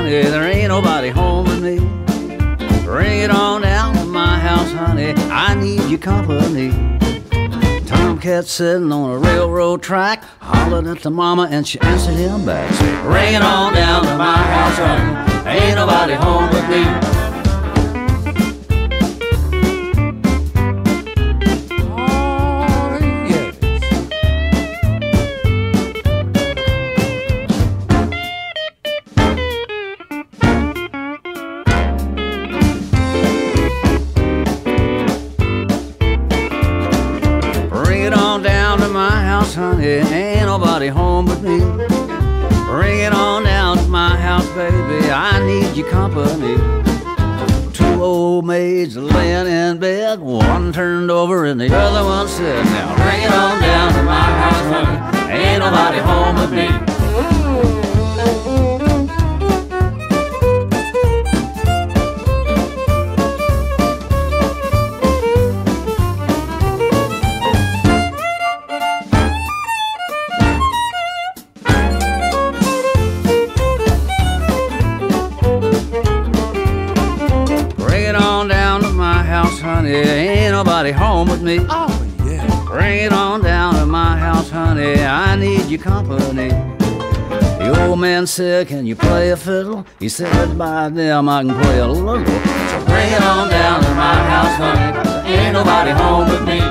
honey, there ain't nobody home with me. Bring it on down to my house, honey, I need your company. Tomcat sitting on a railroad track, hollered at the mama and she answered him back. Said, bring it on down to my house, honey, there ain't nobody home with me. Honey, ain't nobody home but me. Bring it on down to my house, baby, I need your company. Two old maids laying in bed, one turned over and the other one said, now bring it on down to my house, honey, ain't nobody home but me. Honey, ain't nobody home with me. Oh, yeah. Bring it on down to my house, honey, I need your company. The old man said, can you play a fiddle? He said, by them I can play a little. So bring it on down to my house, honey, ain't nobody home with me.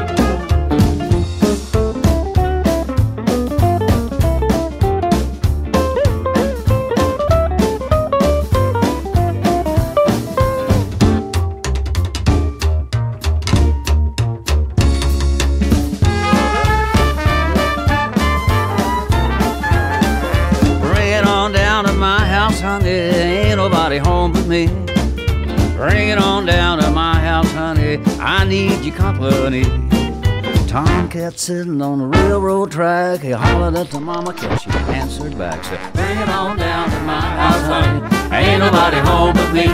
Honey, ain't nobody home but me. Bring it on down to my house, honey, I need your company. Tomcat sitting on the railroad track, he hollered at the mama till she answered back. Said, bring it on down to my house, honey, ain't nobody home but me.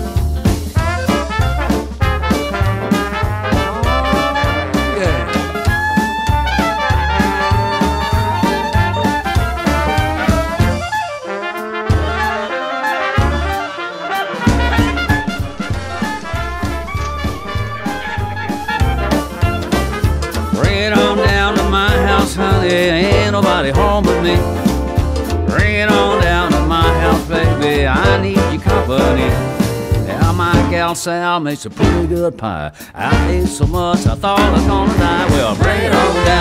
Honey, ain't nobody home but me. Bring it on down to my house, baby, I need your company. Now my gal Sal makes a pretty good pie. I ate so much I thought I was gonna die. Well, bring it on down.